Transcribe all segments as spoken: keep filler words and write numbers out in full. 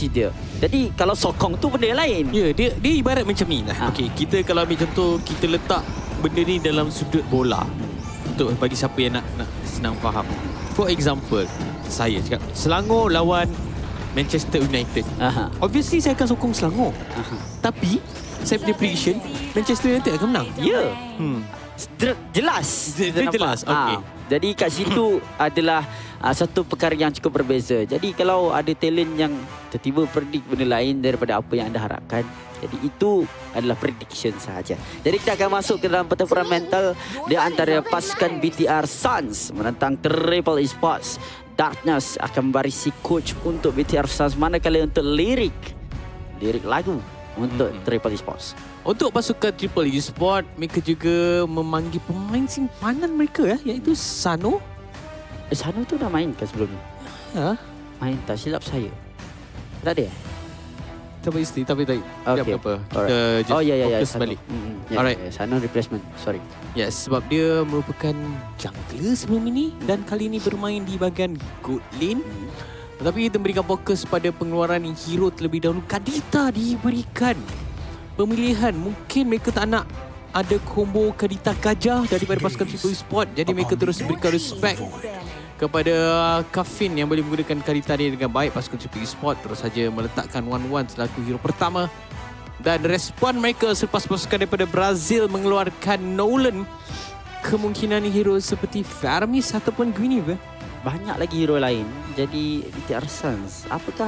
dia. Jadi kalau sokong tu benda lain. Ya, dia dia ibarat macam ni lah. Ha. Okey, kita kalau ambil contoh, kita letak benda ni dalam sudut bola. Untuk bagi siapa yang nak nak senang faham. For example, saya cakap Selangor lawan Manchester United. Aha. Obviously saya akan sokong Selangor. Aha. Tapi saya punya prediction Manchester United akan menang. Ya. Hmm. Jer- Jelas. Dia- Kita dia nampak. jelas, okey. Ha. Jadi kat situ adalah uh, satu perkara yang cukup berbeza. Jadi kalau ada talent yang tiba-tiba predict benda lain daripada apa yang anda harapkan, jadi itu adalah prediction sahaja. Jadi kita akan masuk ke dalam pertempuran mental di antara pasukan B T R Suns menentang Triple Esports. Darkness akan membarisi coach untuk B T R Suns, manakala untuk lirik lirik lagu untuk hmm. Triple Esports. Untuk pasukan Triple Esports, mereka juga memanggil pemain simpanan mereka ya, iaitu Sano. Eh, Sano tu dah main kan sebelum ni? Ya. Main tak silap saya. Tak ada eh? Tak apa isteri, tapi tak Okay. apa. Kita Alright. just Oh ya ya ya. fokus Sano. balik. Mm-hmm. Ya, Alright. ya, Sano replacement. Sorry. Ya, sebab dia merupakan jungler sebelum ini dan kali ini bermain di bahagian gold lane. Hmm. Tetapi kita memberikan fokus pada pengeluaran hero terlebih dahulu. Kadita diberikan pemilihan. Mungkin mereka tak nak ada combo Kadita Gajah daripada pasukan Triple Esports. Jadi mereka terus berikan respect kepada Kafin yang boleh menggunakan Kadita ni dengan baik. Pasukan Triple Esports terus saja meletakkan one one selaku hero pertama. Dan respon mereka selepas pasukan daripada Brazil mengeluarkan Nolan, kemungkinan hero seperti Faramis ataupun Guinevere. Banyak lagi hero lain. Jadi B T R Suns, apakah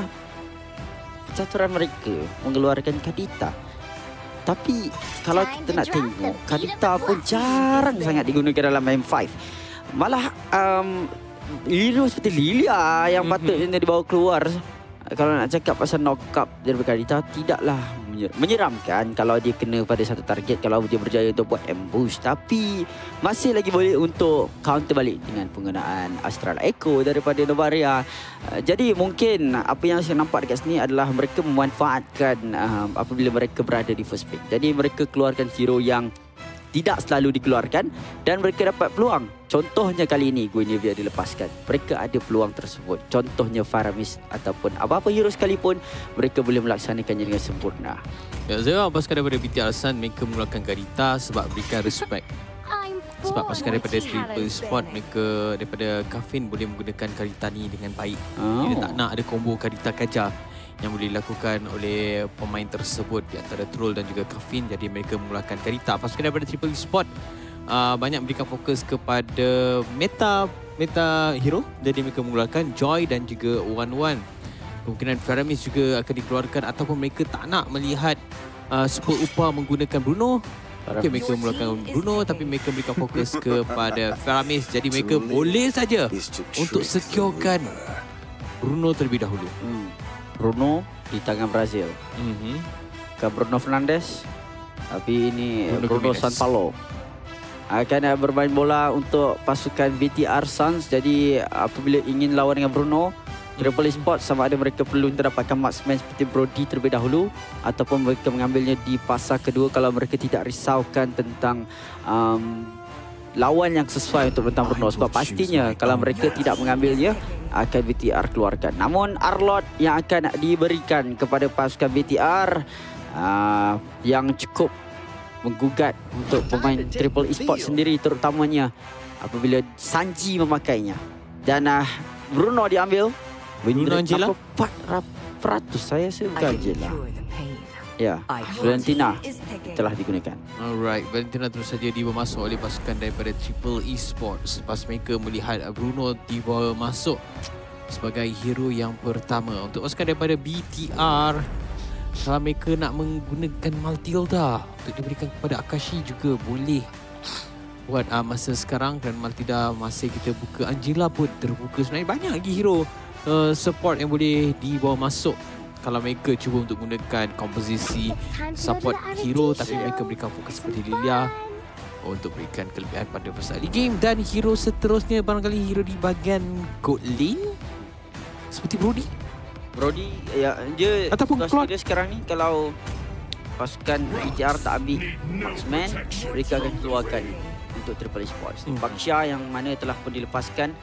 caturan mereka mengeluarkan Kadita? Tapi kalau kita nak tengok, Kadita pun jarang sangat digunakan dalam M five. Malah um, hero seperti Lilia yang patutnya mm-hmm. dibawa keluar. Kalau nak cakap pasal knock-up daripada Kadita, tidaklah menyeramkan kalau dia kena pada satu target, kalau dia berjaya untuk buat ambush. Tapi masih lagi boleh untuk counter balik dengan penggunaan Astral Echo daripada Novaria. Uh, jadi mungkin apa yang saya nampak dekat sini adalah mereka memanfaatkan uh, apabila mereka berada di first pick. Jadi mereka keluarkan hero yang tidak selalu dikeluarkan dan mereka dapat peluang. Contohnya kali ini Guinevere dilepaskan. Mereka ada peluang tersebut. Contohnya Faramis ataupun apa-apa hero sekalipun, mereka boleh melaksanakannya dengan sempurna. Ya, saya pasukan daripada B T R Sun mereka mengeluarkan Kadita sebab berikan respect. Sebab pasukan daripada Triple Esports mereka daripada Kafin boleh menggunakan Kadita ni dengan baik. Oh. Dia tak nak ada combo Kadita Gajah yang boleh dilakukan oleh pemain tersebut di antara Troll dan juga Kafin. Jadi mereka mengeluarkan Kadita. Pasukan daripada Triple Esports uh, banyak memberikan fokus kepada meta meta hero. Jadi mereka mengeluarkan Joy dan juga One One. Kemungkinan Faramis juga akan dikeluarkan ataupun mereka tak nak melihat uh, Super Upa menggunakan Bruno. Okay, mereka mengeluarkan Bruno tapi mereka berikan fokus kepada Faramis. Jadi mereka boleh saja untuk securekan Bruno terlebih dahulu. Hmm. Bruno di tangan Brazil. Mm-hmm. Bukan Bruno Fernandes, tapi ini Bruno Bruno, Bruno Sampaio. Akan bermain bola untuk pasukan B T R Suns. Jadi apabila ingin lawan dengan Bruno, Triple Esports sama ada mereka perlu mendapatkan marksman seperti Brody terlebih dahulu ataupun mereka mengambilnya di fasa kedua kalau mereka tidak risaukan tentang um, lawan yang sesuai untuk menentang Bruno. Sebab pastinya kalau mereka tidak mengambilnya, akan B T R keluarkan. Namun Arlot yang akan diberikan kepada pasukan B T R uh, yang cukup menggugat untuk pemain Triple Esports sendiri, terutamanya apabila Sanji memakainya. Dan uh, Bruno diambil. Bruno Angela? empat ratus saya rasa bukan Angela. Ya, Valentina telah digunakan. Alright, Valentina terus saja dibawa masuk oleh pasukan daripada Triple Esports. Lepas mereka melihat Bruno dibawa masuk sebagai hero yang pertama. Untuk pasukan daripada B T R, kalau mereka nak menggunakan Maltilda untuk diberikan kepada Akashi juga boleh buat uh, masa sekarang. Dan Maltilda masih kita buka, Angela pun terbuka. Sebenarnya banyak lagi hero uh, support yang boleh dibawa masuk kalau mereka cuba untuk menggunakan komposisi support hero, tapi mereka berikan fokus seperti Lilia untuk berikan kelebihan pada fasa early game. Dan hero seterusnya barangkali hero di bahagian gold lane seperti Brody. Brody ya, dia ataupun situasi dia sekarang ni kalau pasukan B T R tak ambil marksman, mereka akan keluarkan untuk Triple Esports. Hmm. Baksha yang mana telah pun dilepaskan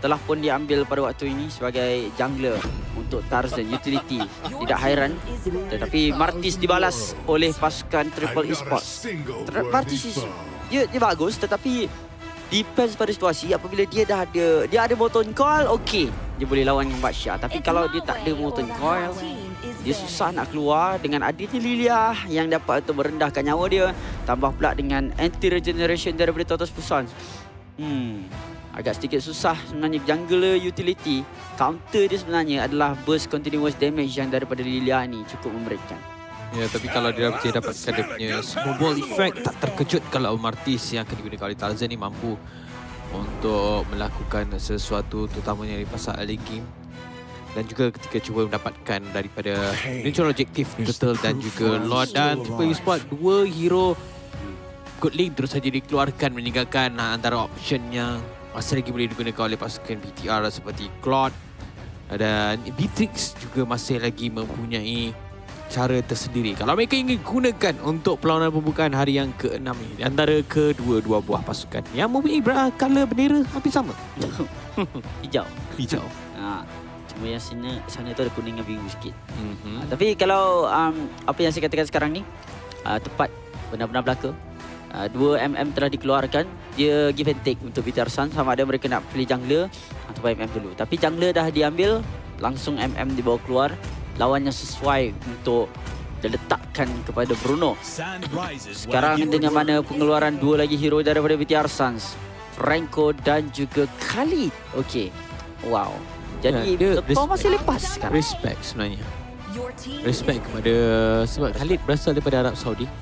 telah pun diambil pada waktu ini sebagai jungler untuk Tarzan utility. Tidak hairan, tetapi Martis dibalas oleh pasukan Triple Esports. Martis dia, dia bagus, tetapi depends pada situasi. Apabila dia dah ada dia ada Molten Coil, okey, dia boleh lawan dengan Batshah. Tapi kalau dia tak ada Molten Coil, dia susah nak keluar. Dengan adanya Lilia yang dapat untuk merendahkan nyawa dia, tambah pula dengan anti-regeneration daripada Totos Pusan. Hmm, agak sedikit susah sebenarnya jungler utility. Counter dia sebenarnya adalah burst continuous damage yang daripada Lilia ni cukup memberikan. Ya, tapi kalau dia dia dapatkan dia punya snowball effect, tak terkejut kalau Martis yang akan digunakan oleh Tarzan ni mampu untuk melakukan sesuatu, terutamanya di pasal early game. Dan juga ketika cuba mendapatkan daripada natural objective Turtle dan juga Lord dan Triple Esports, dua hero good league terus saja dikeluarkan, meninggalkan antara option yang masih lagi boleh digunakan oleh pasukan B T R seperti Claude dan Beatrix juga masih lagi mempunyai cara tersendiri kalau mereka ingin gunakan untuk perlawanan pembukaan hari yang keenam ini antara kedua-dua buah pasukan yang mempunyai color bendera hampir sama. Hijau. Hijau. Ha, cuma yang sana, sana tu ada kuning dan biru sikit. Mm-hmm. Ha, tapi kalau um, apa yang saya katakan sekarang ni uh, tepat, benar-benar belaka. Uh, dua M M telah dikeluarkan. Dia give and take untuk B T R Sun, sama ada mereka nak pilih jungler atau M M dulu. Tapi jungler dah diambil, langsung M M dibawa keluar. Lawan yang sesuai untuk diletakkan kepada Bruno. Sekarang dengan mana pengeluaran dua lagi hero daripada B T R Suns, Franco dan juga Khalid. Okey. Wow. Jadi ya, Thor masih lepas sekarang. Respect sebenarnya. Respect kepada, sebab Khalid berasal daripada Arab Saudi.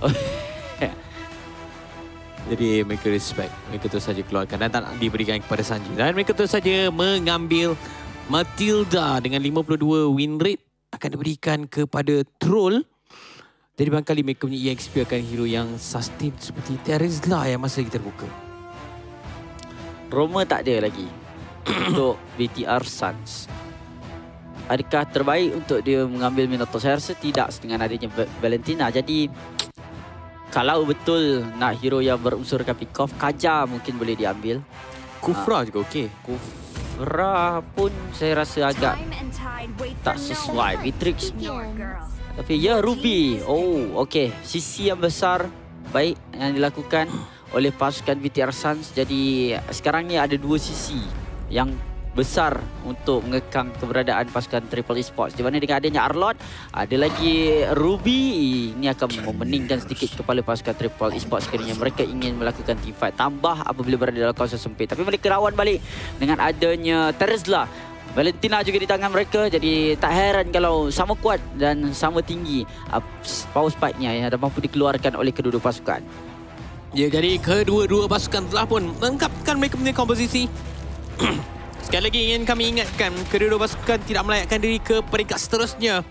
Jadi mereka respect. Mereka terus saja keluarkan dan tak diberikan kepada Sanji. Dan mereka terus saja mengambil Matilda dengan lima puluh dua win rate akan diberikan kepada Troll. Jadi barangkali mereka punya E X P akan hero yang sustain seperti Terizla yang masih lagi terbuka. Roma tak ada lagi untuk B T R Suns. Adakah terbaik untuk dia mengambil Minotaur? Saya rasa tidak dengan adanya Valentina. Jadi kalau betul nak hero yang berunsurkan pick-off, Kaja mungkin boleh diambil. Kufra uh, juga okey. Kufra pun saya rasa agak tak sesuai. Beatrix. Tapi ya, Ruby. Oh, okey. Sisi yang besar baik yang dilakukan oleh pasukan B T R Suns. Jadi sekarang ni ada dua sisi yang besar untuk mengekang keberadaan pasukan Triple Esports. Di mana dengan adanya Arlot, ada lagi Ruby. Ini akan memeningkan sedikit kepala pasukan Triple Esports sekiranya mereka ingin melakukan team fight. Tambah apabila berada dalam kawasan sempit. Tapi mereka rawan balik dengan adanya Terizla. Valentina juga di tangan mereka. Jadi tak heran kalau sama kuat dan sama tinggi uh, power spike-nya yang ada mampu dikeluarkan oleh kedua-dua pasukan. Ya, jadi kedua-dua pasukan telah pun melengkapkan mereka punya komposisi. Sekali lagi ingin kami ingatkan, kedua-dua pasukan tidak melayakkan diri ke peringkat seterusnya.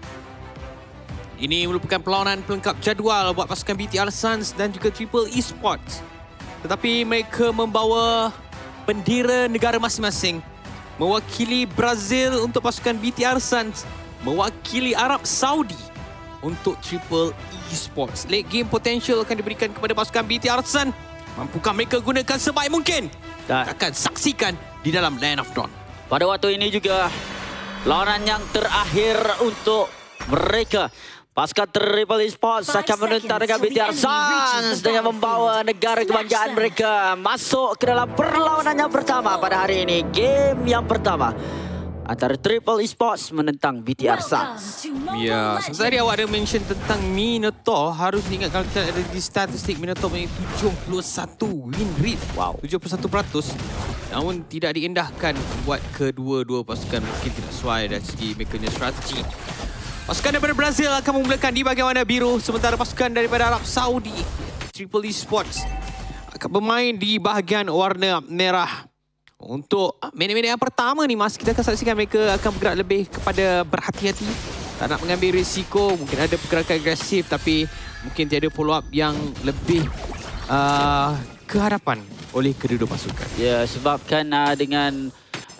Ini merupakan perlawanan pelengkap jadual buat pasukan B T R Suns dan juga Triple Esports. Tetapi mereka membawa bendera negara masing-masing. Mewakili Brazil untuk pasukan B T R Suns, mewakili Arab Saudi untuk Triple Esports. Late game potential akan diberikan kepada pasukan B T R Suns. Mampukah mereka gunakan sebaik mungkin? Dan akan saksikan di dalam Land of Dawn. Pada waktu ini juga lawanan yang terakhir untuk mereka. Pasukan Triple Esports akan menentang dengan B T R Suns dengan membawa negara kebanggaan mereka masuk ke dalam perlawanan yang pertama pada hari ini. Game yang pertama antara Triple Esports menentang B T R Suns. Ya, sebentar tadi awak ada mention tentang Minotaur. Harus diingat kalau kita ada di statistik, Minotaur punya tujuh puluh satu win rate. Wow, tujuh puluh satu peratus. Namun tidak diindahkan buat kedua-dua pasukan. Mungkin tidak sesuai dari segi mereka punya strategi. Pasukan daripada Brazil akan memulakan di bahagian warna biru. Sementara pasukan daripada Arab Saudi, Triple Esports, akan bermain di bahagian warna merah. Untuk minit-minit yang pertama ni, Mas, kita akan saksikan mereka akan bergerak lebih kepada berhati-hati. Tak nak mengambil risiko, mungkin ada pergerakan agresif tapi mungkin tiada follow up yang lebih uh, ke hadapan oleh kedua-dua pasukan. Ya, sebabkan uh, dengan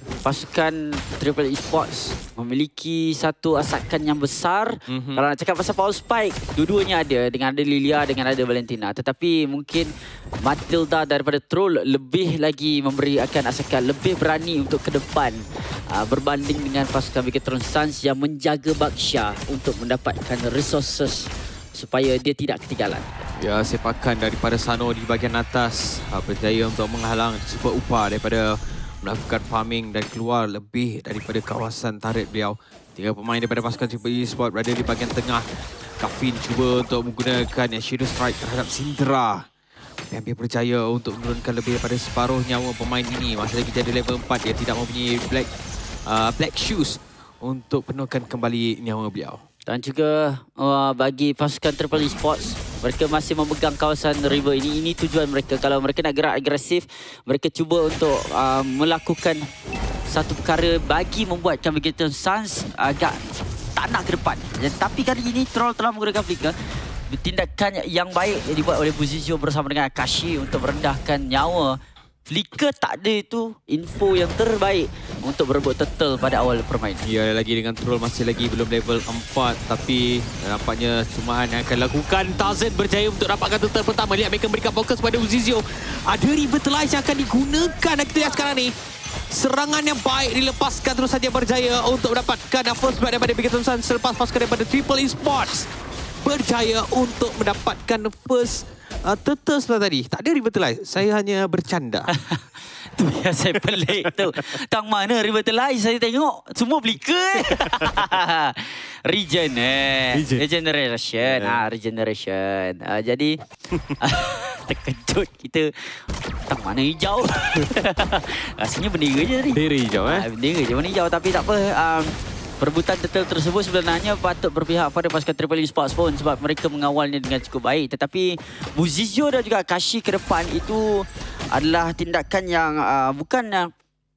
pasukan Triple Esports memiliki satu asakan yang besar. Mm-hmm. Kalau nak cakap pasal power spike, dua-duanya ada. Dengan ada Lilia, dengan ada Valentina. Tetapi mungkin Matilda daripada Troll lebih lagi memberi akan asakan, lebih berani untuk ke depan. Uh, berbanding dengan pasukan Bigetron Suns yang menjaga Baksha untuk mendapatkan resources supaya dia tidak ketinggalan. Ya, sepakan daripada Sano di bahagian atas uh, berjaya untuk menghalang super upah daripada melakukan farming dan keluar lebih daripada kawasan turret beliau. Tiga pemain daripada pasukan Triple Esports berada di bahagian tengah. Kafin cuba untuk menggunakan Shadow Strike terhadap Syndra. Hampir berjaya untuk menurunkan lebih daripada separuh nyawa pemain ini. Masih lagi jadi level empat, dia tidak mempunyai black uh, black shoes untuk penuhkan kembali nyawa beliau. Dan juga uh, bagi pasukan Triple Esports, mereka masih memegang kawasan river ini. Ini tujuan mereka. Kalau mereka nak gerak agresif, mereka cuba untuk uh, melakukan satu perkara bagi membuatkan Bigetron Suns agak tak nak ke depan. Tapi kali ini Troll telah menggunakan flicker. Tindakan yang baik yang dibuat oleh Buzizio bersama dengan Akashi untuk merendahkan nyawa. Flicker tak ada itu info yang terbaik untuk berebut turtle pada awal permainan. Ya, lagi dengan Troll masih lagi belum level empat, tapi nampaknya cumaan yang akan lakukan. Tarzan berjaya untuk dapatkan turtle pertama. Lihat mereka memberikan fokus pada Buzizio. Ada Revitalize yang akan digunakan. Kita lihat sekarang ni. Serangan yang baik dilepaskan, terus saja berjaya untuk mendapatkan first blood daripada Bigetron Suns selepas pasukan daripada Triple Esports berjaya untuk mendapatkan first Uh, turtle sebelah tadi. Tak ada Revitalize. Saya hanya bercanda. Tu yang saya pelik tu. Tang mana Revitalize saya tengok. Semua flicker. Regen eh. Regen. Regeneration. Yeah. Ah, regeneration. Uh, jadi terkejut kita. Tang mana hijau. Rasanya bendera je tadi. Bendera hijau eh. Uh, bendera je warna hijau. Tapi tak apa. Um, Perebutan turtle tersebut sebenarnya patut berpihak pada pasukan Triple Esports pun sebab mereka mengawalnya dengan cukup baik. Tetapi Buzizio dan juga Akashi ke depan itu adalah tindakan yang uh, bukan uh,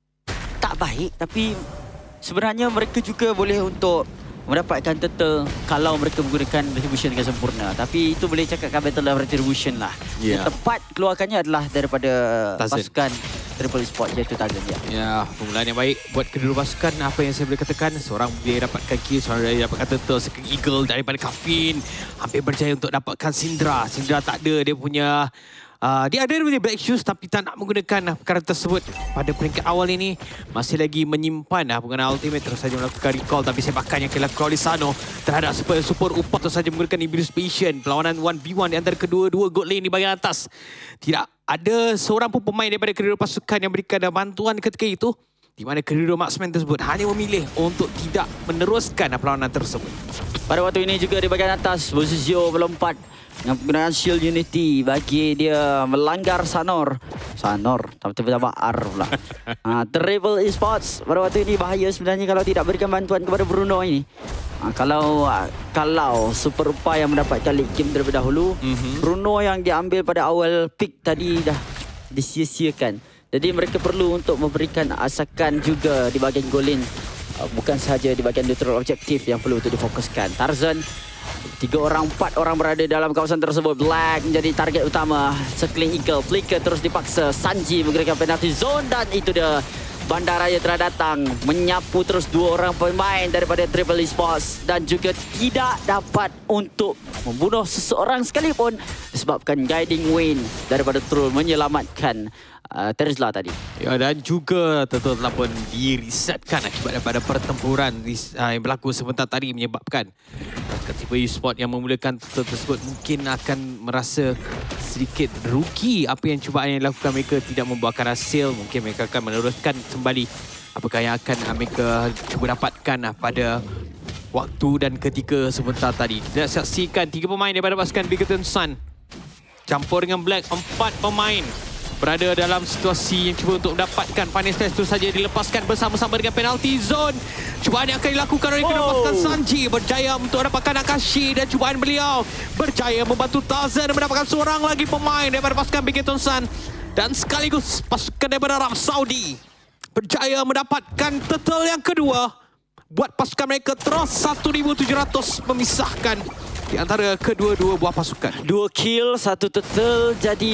tak baik, tapi sebenarnya mereka juga boleh untuk mendapatkan turtle kalau mereka menggunakan retribution dengan sempurna. Tapi itu boleh cakapkan battle of retribution lah. Yeah. Yang tepat keluarkannya adalah daripada Tarzan. Pasukan Triple Esports, iaitu Tarzan. Ya. Ya, permulaan yang baik buat kedua pasukan. Apa yang saya boleh katakan, seorang boleh dapatkan kill, seorang boleh dapatkan turtle, second eagle daripada Kafin. Hampir berjaya untuk dapatkan Syndra. Syndra tak ada, dia punya Uh, dia ada punya black shoes tapi tak nak menggunakan perkara tersebut pada peringkat awal ini. Masih lagi menyimpan uh, penggunaan ultimate, terus saja melakukan recall. Tapi sepakan yang dilakukan oleh Sano terhadap super, super upah, terus saja menggunakan Iblis Patient. Perlawanan one v one di antara kedua-dua gold lane di bahagian atas. Tidak ada seorang pun pemain daripada kedua pasukan yang berikan bantuan ketika itu, di mana kedua marksman tersebut hanya memilih untuk tidak meneruskan perlawanan tersebut. Pada waktu ini juga di bahagian atas, Buzizio melompat dengan penggunaan Shield Unity bagi dia melanggar Sanor. Sanor, tiba-tiba R pula. ha, Triple Esports pada waktu ini bahaya sebenarnya kalau tidak berikan bantuan kepada Bruno ini. Ha, kalau kalau Super Upa yang mendapatkan lead game terlebih dahulu, mm-hmm. Bruno yang diambil pada awal pick tadi dah disia-siakan. Jadi mereka perlu untuk memberikan asakan juga di bahagian goal lane. Bukan sahaja di bahagian neutral objektif yang perlu untuk difokuskan. Tarzan, tiga orang, empat orang berada dalam kawasan tersebut. Black menjadi target utama. Circling Eagle, flicker terus dipaksa. Sanji menggunakan penalty zone dan itu dia. Bandaraya telah datang menyapu terus dua orang pemain daripada Triple Esports dan juga tidak dapat untuk membunuh seseorang sekalipun disebabkan guiding wind daripada Troll menyelamatkan uh, Terizla tadi. Ya, dan juga tentu telah pun diresetkan akibat daripada pertempuran uh, yang berlaku sebentar tadi menyebabkan Triple Esports yang memulakan turtle tersebut mungkin akan merasa sedikit rugi apa yang cubaan yang dilakukan mereka tidak membuahkan hasil. Mungkin mereka akan meneruskan kembali apakah yang akan mereka cuba dapatkan pada waktu dan ketika sebentar tadi. Kita saksikan tiga pemain daripada pasukan Bigetron Suns campur dengan Black, empat pemain berada dalam situasi yang cuba untuk mendapatkan final stage. Terus saja dilepaskan bersama-sama dengan penalty zone. Cubaan yang akan dilakukan oleh kedua pasukan Sanji berjaya untuk dapatkan Akashi dan cubaan beliau berjaya membantu Tarzan mendapatkan seorang lagi pemain daripada pasukan Bigetron Suns dan sekaligus pasukan daripada Arab Saudi berjaya mendapatkan turtle yang kedua buat pasukan mereka terus seribu tujuh ratus memisahkan di antara kedua-dua buah pasukan. Dua kill, satu turtle, jadi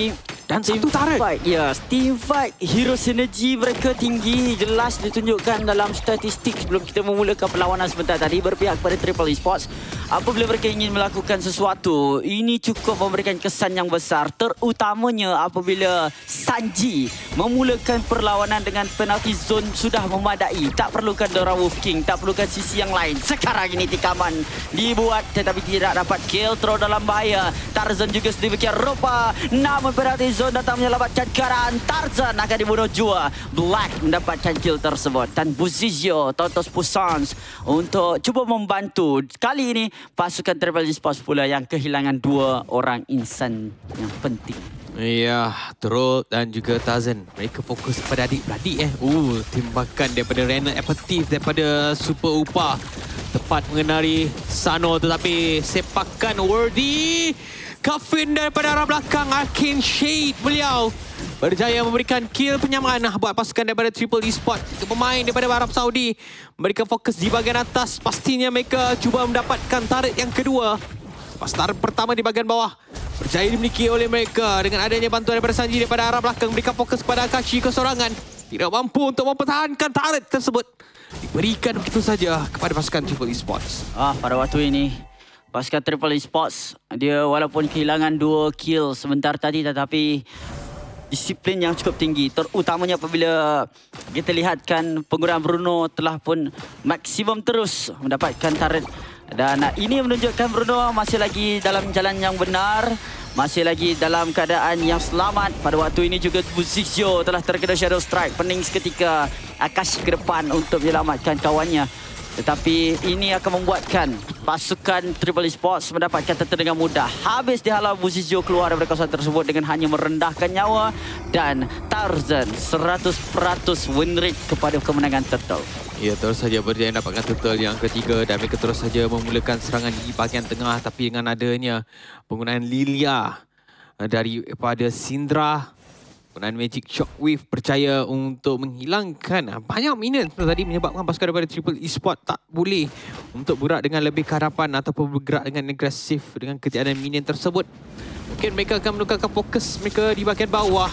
Dan satu turret. Fight, ya, team fight. Hero synergy mereka tinggi. Jelas ditunjukkan dalam statistik sebelum kita memulakan perlawanan sebentar tadi. Berpihak kepada Triple Esports. Apabila mereka ingin melakukan sesuatu, ini cukup memberikan kesan yang besar. Terutamanya apabila Sanji memulakan perlawanan dengan penalti zone sudah memadai. Tak perlukan Dora Wolf King, tak perlukan sisi yang lain. Sekarang ini tikaman dibuat tetapi tidak dapat kill. Terus dalam bahaya. Tarzan juga sedemikian rupa. Namun penalti zone datang menyelamatkan keadaan. Tarzan akan dibunuh jua. Black mendapatkan kill tersebut. Dan Buzizio, Totos Pusans untuk cuba membantu. Kali ini pasukan Triple Esports pula yang kehilangan dua orang insan yang penting. Ya, Troll dan juga Tarzan. Mereka fokus pada adik-beradik eh. Uh, tembakan daripada Renner Aperitif daripada Super Upa. Tepat mengenali Sano tetapi sepakan worthy. Kafin daripada arah belakang, Arcane Shade beliau berjaya memberikan kill penyamaan buat pasukan daripada Triple Esports. Pemain daripada Arab Saudi, mereka fokus di bahagian atas. Pastinya mereka cuba mendapatkan turret yang kedua. Pas turret pertama di bahagian bawah berjaya dimiliki oleh mereka dengan adanya bantuan daripada Sanji daripada arah belakang. Mereka fokus kepada Akashi kesorangan. Tidak mampu untuk mempertahankan turret tersebut. Diberikan begitu saja kepada pasukan Triple Esports. Ah, pada waktu ini pasukan Triple Esports, dia walaupun kehilangan dua kill sebentar tadi tetapi disiplin yang cukup tinggi. Terutamanya apabila kita lihatkan penggunaan Bruno telah pun maksimum terus mendapatkan turret. Dan ini menunjukkan Bruno masih lagi dalam jalan yang benar. Masih lagi dalam keadaan yang selamat. Pada waktu ini juga Buzizio telah terkena Shadow Strike. Pening seketika Akashi ke depan untuk menyelamatkan kawannya. Tetapi ini akan membuatkan pasukan Triple Esports mendapatkan teta dengan mudah. Habis dihalau Buzizio keluar dari kawasan tersebut dengan hanya merendahkan nyawa. Dan Tarzan seratus peratus win rate kepada kemenangan total. Ya, terus saja berjaya mendapatkan total yang ketiga dan mereka terus saja memulakan serangan di bahagian tengah. Tapi dengan adanya penggunaan Lilia daripada Syndra, penggunaan Magic Shockwave percaya untuk menghilangkan banyak minion tadi menyebabkan pasukan daripada Triple Esports tak boleh untuk bergerak dengan lebih ke hadapan ataupun bergerak dengan agresif dengan ketiadaan minion tersebut. Mungkin mereka akan menukarkan fokus mereka di bahagian bawah.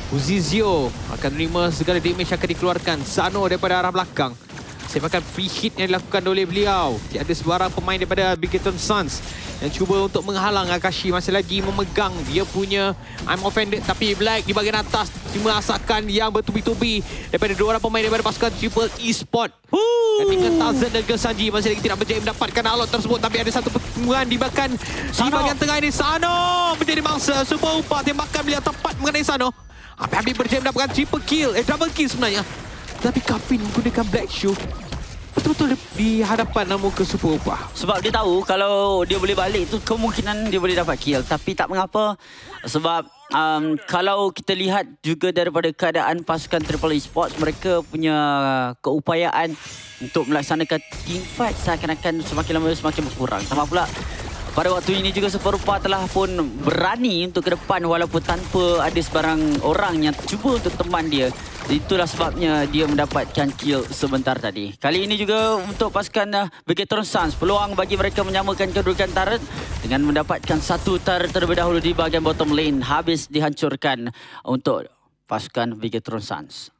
Buzizio akan menerima segala damage yang akan dikeluarkan. Sano daripada arah belakang. Sepakan free hit yang dilakukan oleh beliau. Tiada sebarang pemain daripada Bigeton Suns yang cuba untuk menghalang. Akashi masih lagi memegang dia punya I'm offended. Tapi Black di bahagian atas merasakan yang bertubi-tubi daripada dua orang pemain daripada pasukan Triple Esports. Dan dengan Tarzan dan Sanji masih lagi tidak berjaya mendapatkan alot tersebut. Tapi ada satu pertemuan di bahagian, di bahagian tengah ini. Sano menjadi mangsa. Super Upa tembakan beliau tepat mengenai Sano. Habis-habis berjaya mendapatkan triple kill. Eh, double kill sebenarnya. Tapi Kafin menggunakan Black Shoe betul-betul di hadapan nama ke Super Upah. Sebab dia tahu kalau dia boleh balik tu kemungkinan dia boleh dapat kill. Tapi tak mengapa. Sebab um, kalau kita lihat juga daripada keadaan pasukan Triple Esports, mereka punya keupayaan untuk melaksanakan team fight seakan-akan semakin lama semakin berkurang. Sama pula pada waktu ini juga Super Upah telah pun berani untuk ke depan walaupun tanpa ada sebarang orang yang cuba untuk teman dia. Itulah sebabnya dia mendapatkan kill sebentar tadi. Kali ini juga untuk pasukan Bigetron Suns, peluang bagi mereka menyamakan kedudukan turret dengan mendapatkan satu turret terlebih dahulu di bahagian bottom lane. Habis dihancurkan untuk pasukan Bigetron Suns.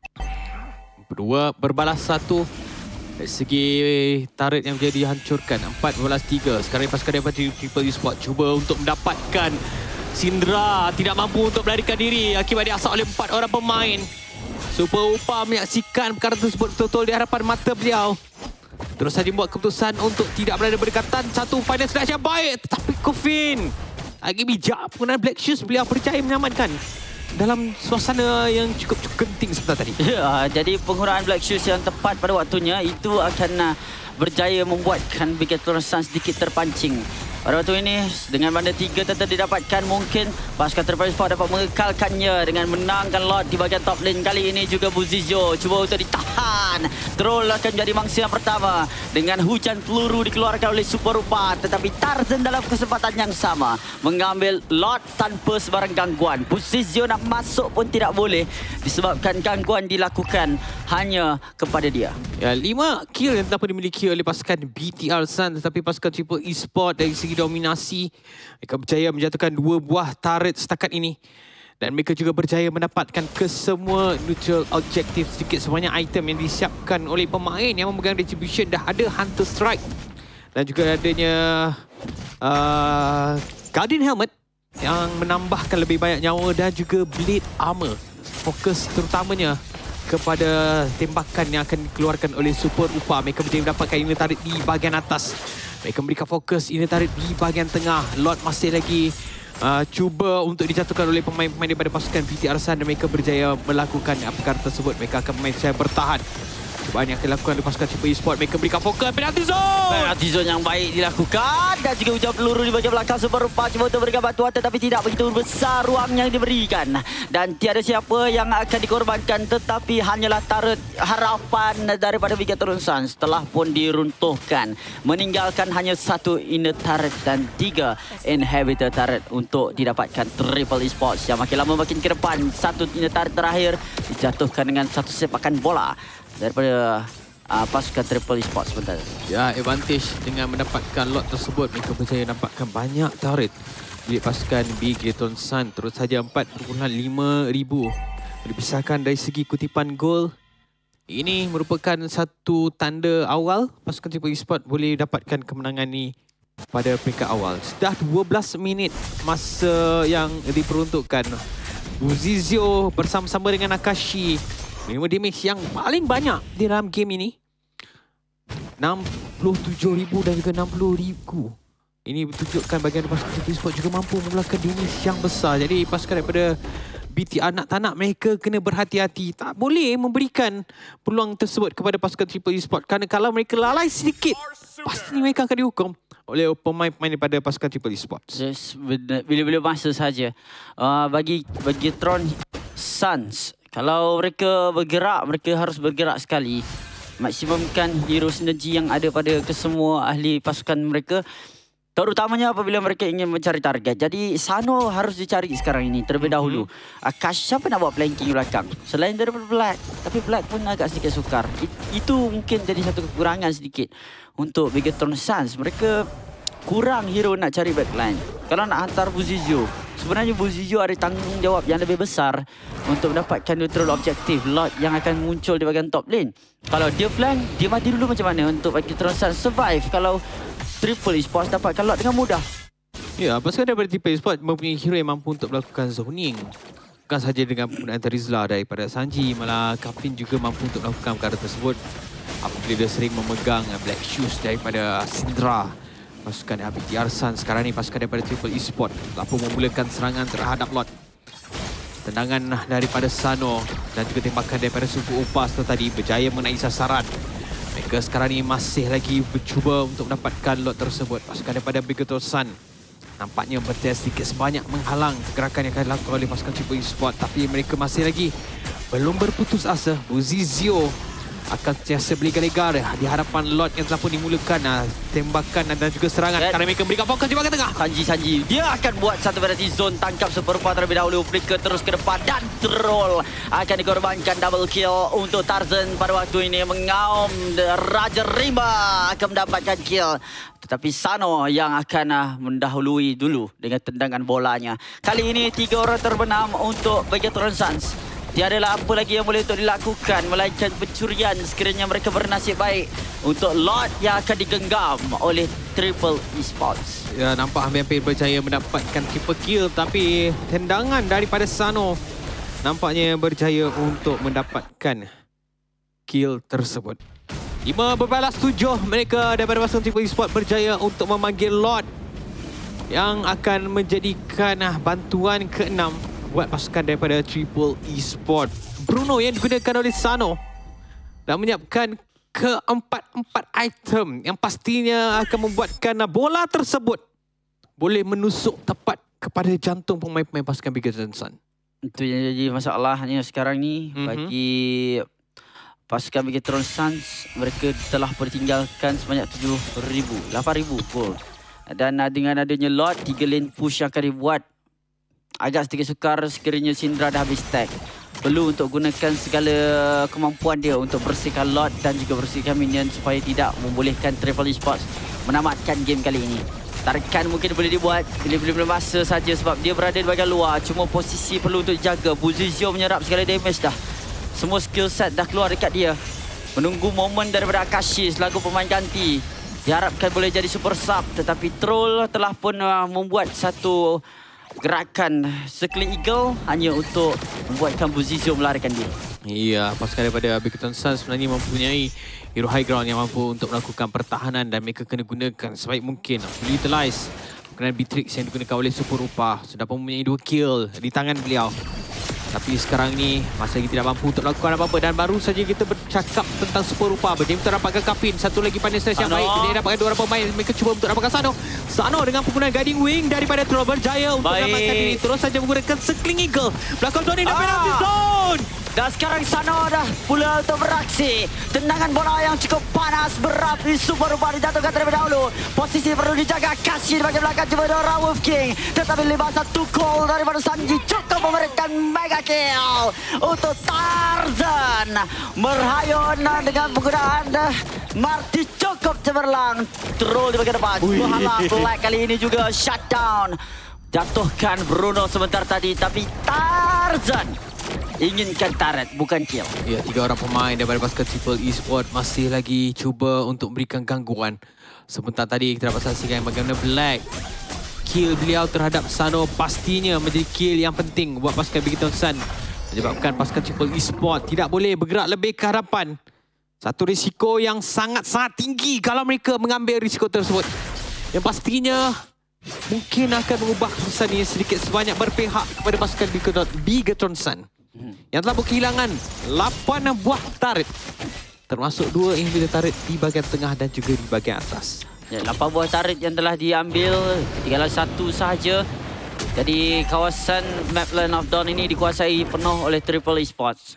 Berdua berbalas satu. Dari segi turret yang menjadi dihancurkan. empat belas tiga. Sekarang pasukan daripada Triple Esports cuba untuk mendapatkan Syndra. Tidak mampu untuk melarikan diri akibat diasak oleh empat orang pemain. Super Upah menyaksikan perkara tersebut betul-betul di hadapan mata beliau. Terus saja buat keputusan untuk tidak berada berdekatan. Satu final selection yang baik. Tetapi Kofin lagi bijak penggunaan Black Shoes. Beliau berjaya menyelamatkan dalam suasana yang cukup-cukup genting sebentar tadi. Ya, jadi penggunaan Black Shoes yang tepat pada waktunya itu akan uh, berjaya membuatkan Bigetron Suns sedikit terpancing. Pada waktu ini, dengan banda tiga tetap didapatkan, mungkin pasukan Triple Esports dapat mengekalkannya dengan menangkan lot di bahagian top lane. Kali ini juga Buzizio cuba untuk ditahan. Troll akan menjadi mangsa yang pertama dengan hujan peluru dikeluarkan oleh Super Upah. Tetapi Tarzan dalam kesempatan yang sama mengambil lot tanpa sebarang gangguan. Buzizio nak masuk pun tidak boleh disebabkan gangguan dilakukan hanya kepada dia. Ya, lima kill yang telah dimiliki oleh pasukan B T R Suns, tetapi pasukan Triple Esports dari segi dominasi mereka berjaya menjatuhkan dua buah turret setakat ini. Dan mereka juga berjaya mendapatkan kesemua neutral objektif. Sedikit sebanyak item yang disiapkan oleh pemain yang memegang distribution. Dah ada Hunter Strike. Dan juga adanya uh, Guardian Helmet yang menambahkan lebih banyak nyawa dan juga Blade Armor. Fokus terutamanya kepada tembakan yang akan dikeluarkan oleh Super Upa. Mereka berjaya mendapatkan inner turret di bahagian atas. Mereka memberikan fokus inner turret di bahagian tengah. Lord masih lagi Uh, cuba untuk dijatuhkan oleh pemain-pemain daripada pasukan B T R Sun dan mereka berjaya melakukan perkara tersebut. Mereka akan bermain secara bertahan. Cubaan yang akan dilakukan oleh pasukan Triple Esport. Mereka berikan fokus penalty zone. Penalty zone yang baik dilakukan dan juga hujan peluru di bahagian belakang Super Upa cuba untuk berikan bantuan tetapi tidak begitu besar ruang yang diberikan. Dan tiada siapa yang akan dikorbankan tetapi hanyalah turret harapan daripada Bigatron Suns telah pun diruntuhkan. Meninggalkan hanya satu inner turret dan tiga inhibitor turret untuk didapatkan Triple Esports yang makin lama makin ke depan. Satu inner turret terakhir dijatuhkan dengan satu sepakan bola daripada uh, pasukan Triple Esports sebentar. Ya, advantage dengan mendapatkan lot tersebut. Mereka berjaya dapatkan banyak turret milik pasukan Bigatron Sun. Terus saja empat perpuluhan lima ribu. Dipisahkan dari segi kutipan gol. Ini merupakan satu tanda awal pasukan Triple Esports boleh dapatkan kemenangan ni pada peringkat awal. Sudah dua belas minit masa yang diperuntukkan. Buzizio bersama-sama dengan Akashi lima damage yang paling banyak di dalam game ini. enam puluh tujuh ribu dan juga enam puluh ribu. Ini menunjukkan bahagian pasukan Triple Esports juga mampu memulakan damage yang besar. Jadi pasukan daripada B T R nak tak nak mereka kena berhati-hati. Tak boleh memberikan peluang tersebut kepada pasukan Triple Esports. Kerana kalau mereka lalai sedikit, pasti mereka akan dihukum oleh pemain-pemain daripada pasukan Triple Esports. Yes, bila-bila masa saja. Uh, bagi bagi Tron Suns, kalau mereka bergerak, mereka harus bergerak sekali. Maksimumkan hero sinergi yang ada pada kesemua ahli pasukan mereka. Terutamanya apabila mereka ingin mencari target. Jadi Sano harus dicari sekarang ini terlebih dahulu. Akash, siapa nak buat flanking belakang? Selain daripada Black. Tapi Black pun agak sedikit sukar. It, itu mungkin jadi satu kekurangan sedikit untuk Bigatron Suns. Mereka kurang hero nak cari backline. Kalau nak hantar Buzizio, sebenarnya Buzizio ada tanggungjawab yang lebih besar untuk mendapatkan neutral objektif Lord yang akan muncul di bahagian top lane. Kalau dia flank, dia mati dulu macam mana untuk Bigatron Suns survive kalau Triple Esports dapatkan Lord dengan mudah. Ya, pasukan daripada Triple Esports mempunyai hero yang mampu untuk melakukan zoning. Bukan sahaja dengan penggunaan Terizla daripada Sanji, malah Kafin juga mampu untuk melakukan perkara tersebut apabila dia sering memegang Black Shoes daripada Syndra. Pasukan B T R Sun sekarang ni pasukan daripada Triple Esports telah pun memulakan serangan terhadap Lord. Tendangan daripada Sano dan juga tembakan daripada Super Upa tadi berjaya mengenai sasaran. Mereka sekarang ni masih lagi bercuba untuk mendapatkan lot tersebut. Pasukan daripada Bigatron Sun nampaknya berjaya sedikit sebanyak menghalang gerakan yang akan dilakukan oleh pasukan Triple Esports. Tapi mereka masih lagi belum berputus asa. Buzizio akan sentiasa berlega-lega di hadapan Lord yang telah pun dimulakan. Nah, tembakan dan juga serangan. Dan kerana mereka berikan fokus di bahagian tengah. Sanji, Sanji. Dia akan buat satu variety zone. Tangkap Super Upa terlebih dahulu. Flicker terus ke depan. Dan troll akan dikorbankan double kill untuk Tarzan pada waktu ini. Mengaum Raja Rimba akan mendapatkan kill. Tetapi Sano yang akan uh, mendahului dulu dengan tendangan bolanya. Kali ini tiga orang terbenam untuk Bigatron Suns. Tiadalah apa lagi yang boleh untuk dilakukan melainkan pencurian sekiranya mereka bernasib baik untuk Lord yang akan digenggam oleh Triple Esports. Ya, nampak hampir-hampir berjaya mendapatkan triple kill tapi tendangan daripada Sano nampaknya berjaya untuk mendapatkan kill tersebut. lima berbalas tujuh mereka daripada pasukan Triple Esports berjaya untuk memanggil Lord yang akan menjadikan bantuan keenam buat pasukan daripada Triple Esports. Bruno yang digunakan oleh Sano dan menyiapkan keempat-empat item yang pastinya akan membuatkan bola tersebut boleh menusuk tepat kepada jantung pemain-pemain pasukan Bigatron Sun. Itu yang jadi masalahnya sekarang ni mm-hmm. bagi pasukan Bigatron Suns. Mereka telah bertinggalkan sebanyak tujuh ribu, lapan ribu gol. Dan dengan adanya Lord, tiga lane push yang akan dibuat agak sedikit sukar sekiranya Syndra dah habis stack. Perlu untuk gunakan segala kemampuan dia untuk bersihkan Lord dan juga bersihkan minion supaya tidak membolehkan Triple Esports menamatkan game kali ini. Tarikan mungkin boleh dibuat bila-bila masa saja sebab dia berada di bahagian luar. Cuma posisi perlu untuk dijaga. Buzizio menyerap segala damage dah. Semua skill set dah keluar dekat dia. Menunggu momen daripada Akashi selaku pemain ganti. Diharapkan boleh jadi super sub. Tetapi Troll telah pun uh, membuat satu gerakan sekeliling eagle hanya untuk membuatkan Buzizio melarikan diri. Iya, pasukan daripada Biggerton Suns sebenarnya mempunyai hero high ground yang mampu untuk melakukan pertahanan dan mereka kena gunakan sebaik mungkin. Utilize kemudian Beatrix yang digunakan oleh Super Upah sudah pun mempunyai dua kill di tangan beliau. Tapi sekarang ni masih lagi tidak mampu untuk melakukan apa-apa dan baru saja kita bercakap tentang Super Upah. Berjaya untuk dapatkan Kapin. Satu lagi pandai slash yang baik. Dia dapatkan dua orang pemain. Mereka cuba untuk dapatkan Sano. Sano dengan penggunaan guiding wing daripada Troll berjaya untuk baik. dapatkan diri. Terus saja menggunakan Circling Eagle. Belakang Tony dan Ah. penalty zone. Dan sekarang Sano dah pula untuk beraksi. Tendangan bola yang cukup panas berapi. Super Upah dijatuhkan terlebih dahulu. Posisi perlu dijaga. Kashi di bagian belakang cuba Dora Wolf King. Tetapi lima satu call daripada Sanji cukup memberikan mega kill untuk Tarzan. Merhayun dengan penggunaan Marty cukup cemerlang. Troll di bagian depan. Berhalang Black kali ini juga shutdown. Jatuhkan Bruno sebentar tadi. Tapi Tarzan inginkan turret, bukan kill. Ya, tiga orang pemain daripada pasukan Triple Esport masih lagi cuba untuk memberikan gangguan. Sebentar tadi kita dapat saksikan bagaimana Black kill beliau terhadap Sano pastinya menjadi kill yang penting buat pasukan Biggerton Sun. Menyebabkan pasukan Triple Esport tidak boleh bergerak lebih ke hadapan. Satu risiko yang sangat-sangat tinggi kalau mereka mengambil risiko tersebut. Yang pastinya mungkin akan mengubah keputusan ini sedikit sebanyak berpihak kepada pasukan Biggerton Sun. Yang telah kehilangan lapan buah turret. Termasuk dua inhibitor turret di bahagian tengah dan juga di bahagian atas. Ya, lapan buah turret yang telah diambil, tinggal satu sahaja. Jadi kawasan map Land of Dawn ini dikuasai penuh oleh Triple Esports.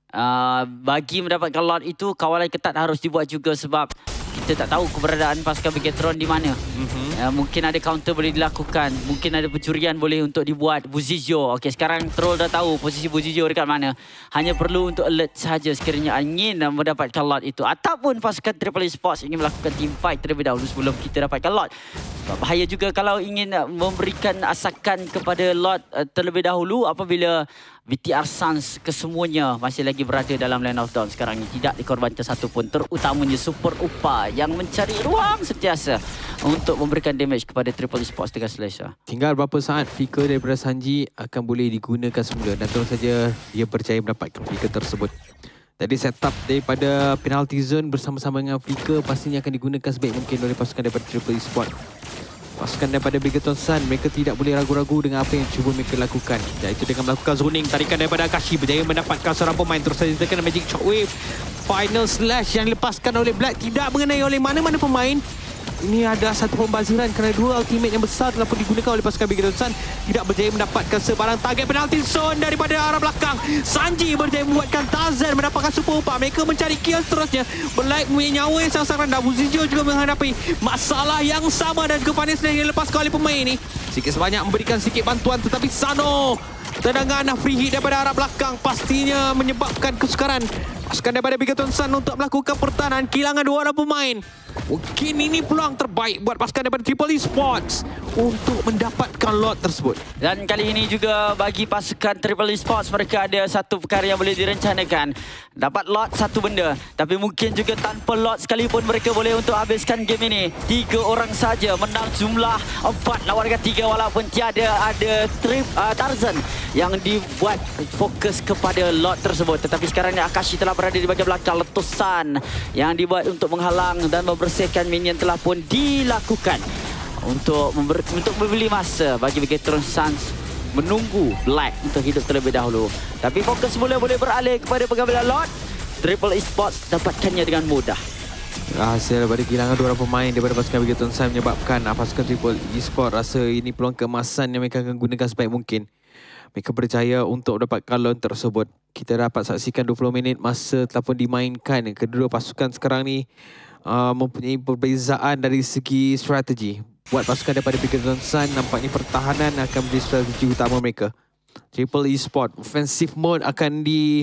Uh, bagi mendapatkan lot itu, kawalan ketat harus dibuat juga sebab kita tak tahu keberadaan pasukan Bigetron di mana. Mm-hmm. Uh, mungkin ada counter boleh dilakukan. Mungkin ada pencurian boleh untuk dibuat. Buzizio. Okey, sekarang Troll dah tahu posisi Buzizio dekat mana. Hanya perlu untuk alert sahaja sekiranya ingin mendapatkan lot itu. Ataupun pasukan Triple Esports ingin melakukan team fight terlebih dahulu sebelum kita dapatkan lot. Bahaya juga kalau ingin memberikan asakan kepada lot uh, terlebih dahulu apabila B T R Suns kesemuanya masih lagi berada dalam Land of Dawn sekarang ini. Tidak dikorbankan satu pun, terutamanya Super Upah yang mencari ruang sentiasa untuk memberikan damage kepada Triple Esports dengan Slasher. Tinggal beberapa saat flicker daripada Sanji akan boleh digunakan semula dan terus saja dia berjaya mendapatkan flicker tersebut. Jadi setup daripada penalty zone bersama-sama dengan flicker pastinya akan digunakan sebaik mungkin oleh pasukan daripada Triple Esports. Pasukan daripada Biggerton Sun, mereka tidak boleh ragu-ragu dengan apa yang cuba mereka lakukan. Iaitu dengan melakukan zoning, tarikan daripada Akashi berjaya mendapatkan seorang pemain. Terus saja terkena Magic Shockwave. Final slash yang dilepaskan oleh Black tidak mengenai oleh mana-mana pemain. Ini ada satu pembaziran kerana dua ultimate yang besar telah pun digunakan oleh pasukan Biggerton Sun. Tidak berjaya mendapatkan sebarang target penalti zone daripada arah belakang. Sanji berjaya membuatkan Tarzan mendapatkan Super Upah. Mereka mencari kill seterusnya. Black mempunyai nyawa yang sangat-sangat rendah. Buzizio juga menghadapi masalah yang sama dan kepanis yang dilepaskan oleh pemain ini. Sikit sebanyak memberikan sedikit bantuan tetapi Sano tendangan free hit daripada arah belakang pastinya menyebabkan kesukaran pasukan daripada Biggerton Sun untuk melakukan pertahanan. Kehilangan dua orang pemain. Mungkin ini peluang terbaik buat pasukan daripada Triple Esports untuk mendapatkan lot tersebut. Dan kali ini juga bagi pasukan Triple Esports, mereka ada satu perkara yang boleh direncanakan. Dapat lot satu benda. Tapi mungkin juga tanpa lot sekalipun mereka boleh untuk habiskan game ini. Tiga orang saja menang jumlah empat lawan dengan tiga walaupun tiada ada trip uh, Tarzan yang dibuat fokus kepada lot tersebut. Tetapi sekarang ni Akashi telah berada di bahagian belakang. Letusan yang dibuat untuk menghalang dan membersihkan minion telah pun dilakukan untuk member, untuk membeli masa bagi Biggerton Suns menunggu Black untuk hidup terlebih dahulu. Tapi fokus mula boleh beralih kepada pengambilan lot. Triple Esports dapatkannya dengan mudah. Hasil daripada kehilangan dua orang pemain daripada pasukan Biggerton Sun menyebabkan pasukan Triple Esports rasa ini peluang keemasan yang mereka akan gunakan sebaik mungkin. Mereka berjaya untuk mendapatkan lot tersebut. Kita dapat saksikan dua puluh minit masa telah pun dimainkan. Kedua pasukan sekarang ni uh, mempunyai perbezaan dari segi strategi. Buat pasukan daripada Biggerton Sun, nampaknya pertahanan akan menjadi strategi utama mereka. Triple Esports, offensive mode akan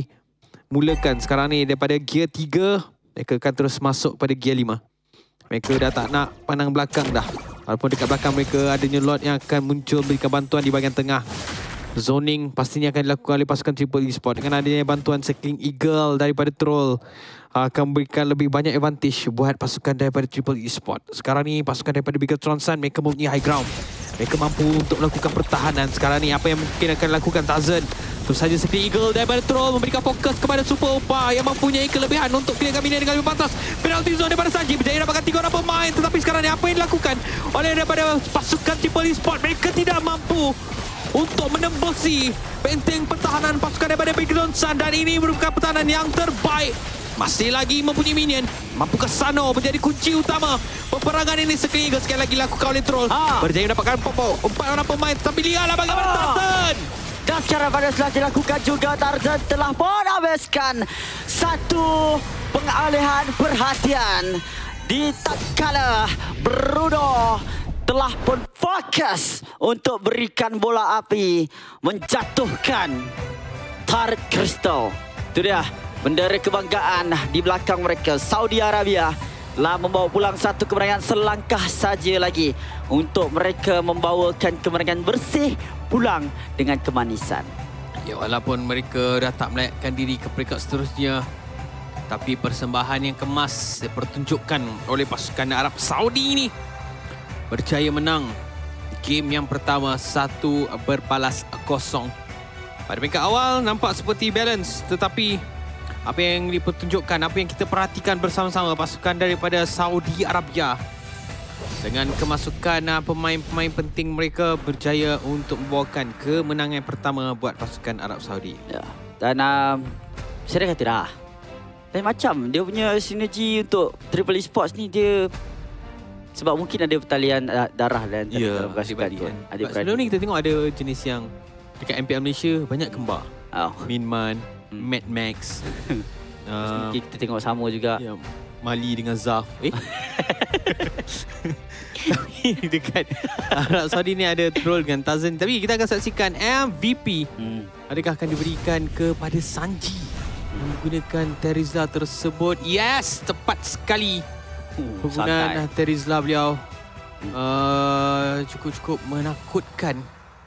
dimulakan sekarang ni daripada gear tiga. Mereka akan terus masuk pada gear lima. Mereka dah tak nak pandang belakang dah. Walaupun dekat belakang mereka adanya Lord yang akan muncul berikan bantuan di bahagian tengah. Zoning pastinya akan dilakukan oleh pasukan Triple Esports. Dengan adanya bantuan Circling Eagle daripada Troll, akan memberikan lebih banyak advantage buat pasukan daripada Triple Esports. Sekarang ni pasukan daripada Bigetron Sun, mereka mempunyai high ground. Mereka mampu untuk melakukan pertahanan. Sekarang ni apa yang mungkin akan dilakukan Tarzan? Terus saja Circling Eagle daripada Troll memberikan fokus kepada Super Opa yang mempunyai kelebihan untuk pilihkan minion dengan lebih pantas. Penalty zone daripada Sanji berjaya dapatkan tiga orang pemain. Tetapi sekarang ni apa yang dilakukan oleh daripada pasukan Triple Esports? Mereka tidak mampu untuk menembusi benteng pertahanan pasukan daripada Bigetron Sun, dan ini merupakan pertahanan yang terbaik. Masih lagi mempunyai minion. Mampukah Sano menjadi kunci utama peperangan ini? Circling Eagle sekali lagi dilakukan oleh Troll. Ha. Berjaya mendapatkan empat orang pemain. Tetapi lihatlah bagaimana ha. Tarzan. Dan secara pada setelah dilakukan juga, Tarzan telah pun habiskan satu pengalihan perhatian. Di tatkala Bruno telah pun fokus untuk berikan bola api, menjatuhkan Tarik Crystal. Itu dia bendera kebanggaan di belakang mereka. Saudi Arabia telah membawa pulang satu kemenangan, selangkah saja lagi untuk mereka membawakan kemenangan bersih pulang dengan kemanisan. Ya, walaupun mereka dah tak melayakkan diri ke peringkat seterusnya, tapi persembahan yang kemas dipertunjukkan oleh pasukan Arab Saudi ini berjaya menang game yang pertama satu berbalas kosong. Pada peringkat awal nampak seperti balance, tetapi apa yang dipertunjukkan, apa yang kita perhatikan bersama-sama, pasukan daripada Saudi Arabia dengan kemasukan pemain-pemain penting mereka berjaya untuk membawakan kemenangan pertama buat pasukan Arab Saudi. Ya. Dan um, saya kata dah, lain macam dia punya sinergi untuk Triple Esports ni, dia sebab mungkin ada pertalian darah dan ya, adik-beradik kan. Adik sebelum ni kita tengok ada jenis yang dekat M P L Malaysia banyak kembar. Oh. Minman, hmm. Mad Max. uh, kita tengok sama juga. Ya, Mali dengan Zaf. Eh? Tapi dekat Arab Saudi ni ada Troll dengan Tarzan. Tapi kita akan saksikan M V P. Hmm. Adakah akan diberikan kepada Sanji yang menggunakan Terizla tersebut? Yes, tepat sekali. Uh, Penggunaan Terizla beliau uh, cukup-cukup menakutkan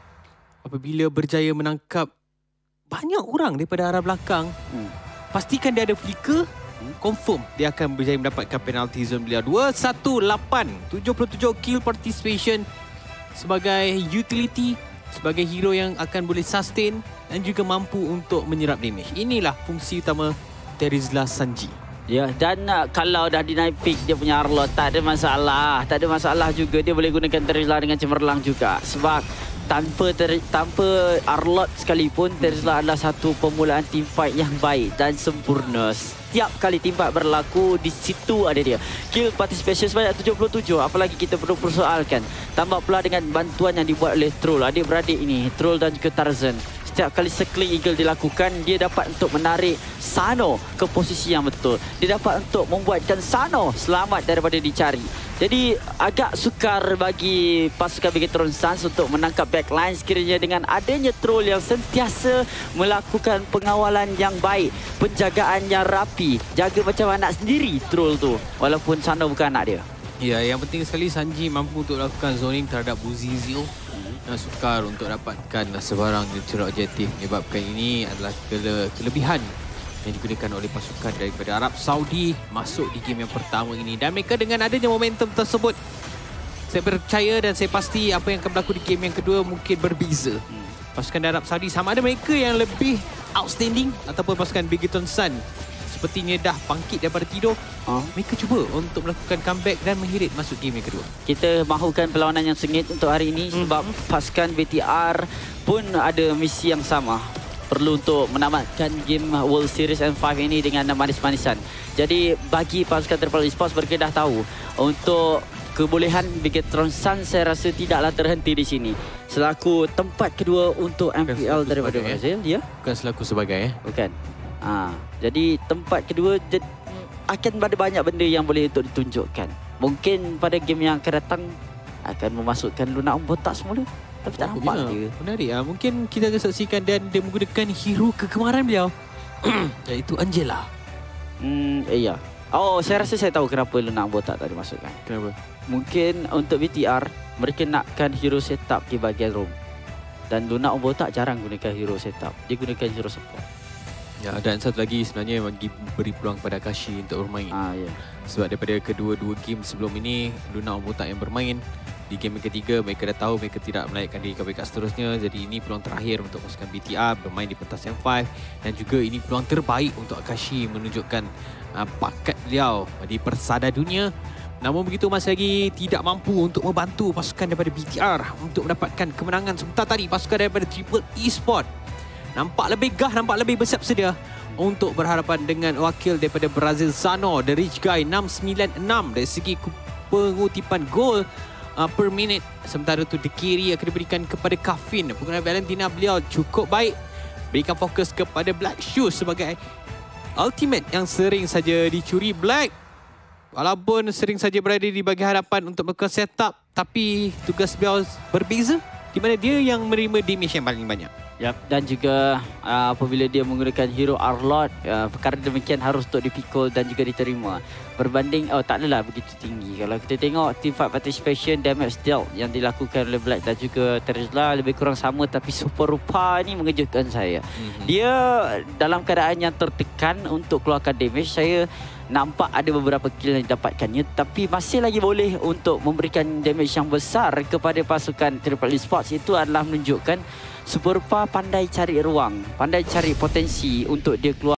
apabila berjaya menangkap banyak orang daripada arah belakang. Hmm. Pastikan dia ada flicker, hmm. confirm dia akan berjaya mendapatkan penalty zone beliau. Dua satu lapan, tujuh puluh tujuh kill participation sebagai utility, sebagai hero yang akan boleh sustain dan juga mampu untuk menyerap damage. Inilah fungsi utama Terizla Sanji. Ya, dan uh, kalau dah dinaik pick dia punya Arlot, tak ada masalah. Tak ada masalah juga, dia boleh gunakan Terizla dengan cemerlang juga. Sebab tanpa ter, tanpa Arlot sekalipun, Terizla adalah satu permulaan team fight yang baik dan sempurna. Setiap kali team fight berlaku, di situ ada dia. Kill participation sebanyak tujuh puluh tujuh, apalagi kita perlu persoalkan. Tambah pula dengan bantuan yang dibuat oleh Troll, adik-beradik ini, Troll dan juga Tarzan. Setiap kali Circling Eagle dilakukan, dia dapat untuk menarik Sano ke posisi yang betul. Dia dapat untuk membuatkan Sano selamat daripada dicari. Jadi agak sukar bagi pasukan Bigetron Suns untuk menangkap backline sekiranya dengan adanya Troll yang sentiasa melakukan pengawalan yang baik, penjagaan yang rapi, jaga macam anak sendiri Troll tu, walaupun Sano bukan anak dia. Ya, yang penting sekali Sanji mampu untuk lakukan zoning terhadap Buzizio. Hmm. Sukar untuk dapatkan sebarang cerak objektif. Menyebabkan ini adalah kele kelebihan yang digunakan oleh pasukan daripada Arab Saudi masuk di game yang pertama ini. Dan mereka dengan adanya momentum tersebut, saya percaya dan saya pasti apa yang akan berlaku di game yang kedua mungkin berbeza. Hmm. Pasukan Arab Saudi sama ada mereka yang lebih outstanding ataupun pasukan Bigetron Sun sepertinya dah bangkit daripada tidur. Oh. Mereka cuba untuk melakukan comeback dan menghirit masuk game yang kedua. Kita mahukan perlawanan yang sengit untuk hari ini hmm. sebab pasukan B T R pun ada misi yang sama. Perlu untuk menamatkan game World Series M lima ini dengan manis-manisan. Jadi bagi pasukan Triple Esports, mereka dah tahu untuk kebolehan Bigetron Sun saya rasa tidaklah terhenti di sini. Selaku tempat kedua untuk M P L daripada Brazil, ya? Bukan selaku sebagai, eh? Bukan. Ha, jadi tempat kedua akan ada banyak benda yang boleh untuk ditunjukkan. Mungkin pada game yang akan datang akan memasukkan Luna botak semula. Tapi tak nampak dia. Menarik lah. Mungkin kita akan saksikan dan dia menggunakan hero kegemaran beliau. Iaitu Angela. Hmm, iya. Oh, saya rasa saya tahu kenapa Luna botak tak dimasukkan. Kenapa? Mungkin untuk B T R, mereka nakkan hero setup di bahagian roam. Dan Luna botak jarang gunakan hero setup. Dia gunakan hero support. Ya, dan satu lagi sebenarnya bagi beri peluang kepada Akashi untuk bermain. Ah, ya. Sebab daripada kedua-dua game sebelum ini, Luna botak yang bermain. Di game yang ketiga, mereka dah tahu mereka tidak melayakkan diri ke peringkat seterusnya. Jadi ini peluang terakhir untuk pasukan B T R bermain di pentas yang lima. Dan juga ini peluang terbaik untuk Akashi menunjukkan uh, bakat beliau di persada dunia. Namun begitu masih lagi tidak mampu untuk membantu pasukan daripada B T R untuk mendapatkan kemenangan. Sementara tadi pasukan daripada Triple Esports nampak lebih gah, nampak lebih bersiap sedia untuk berhadapan dengan wakil daripada Brazil Zano, The Rich Guy enam sembilan enam dari segi pengutipan gol Uh, per minit. Sementara tu The Kiri akan diberikan kepada Kafin. Penggunaan Valentina beliau cukup baik. Berikan fokus kepada Black Shoes sebagai ultimate yang sering saja dicuri Black. Walaupun sering saja berada di bahagian hadapan untuk melakukan setup, tapi tugas beliau berbeza di mana dia yang menerima damage yang paling banyak. Yep. Dan juga uh, apabila dia menggunakan hero Arlord, uh, perkara demikian harus untuk dipikul dan juga diterima. Berbanding, oh tak adalah begitu tinggi. Kalau kita tengok team fight participation, damage dealt yang dilakukan oleh Black dan juga Terizla lebih kurang sama, tapi Super Rupa ni mengejutkan saya. Mm-hmm. Dia dalam keadaan yang tertekan untuk keluarkan damage, saya nampak ada beberapa kill yang didapatkannya, tapi masih lagi boleh untuk memberikan damage yang besar kepada pasukan Triple Esports. Itu adalah menunjukkan Super Rupa pandai cari ruang, pandai cari potensi untuk dia keluar.